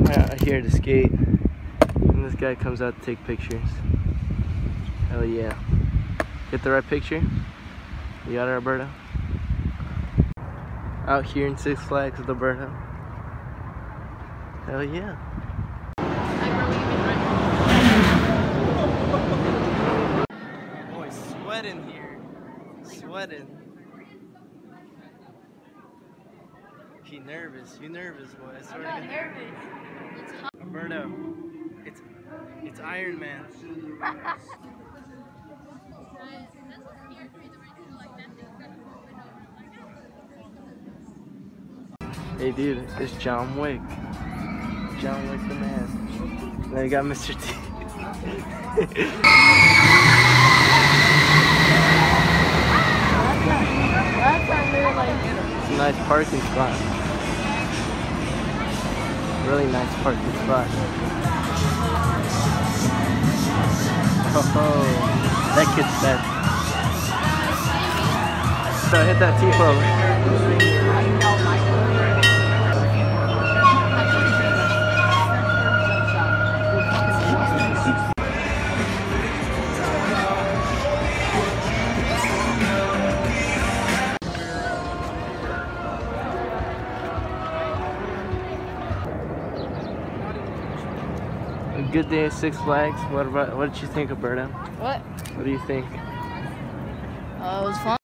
out here to skate, and this guy comes out to take pictures. Hell yeah. Get the right picture? You got it, Roberto? Out here in Six Flags with Roberto. Hell yeah. Boy, sweating here. Sweating. He nervous. You nervous, boy. I swear. I'm not nervous. It's hot. Roberto, it's Iron Man. Hey dude, it's John Wick. John Wick the man. Then you got Mr. T. It's a nice parking spot. Really nice parking spot. Oh, that kid's fat. So hit that T-pose. A good day at Six Flags. What did you think, Roberto? What? What do you think? It was fun.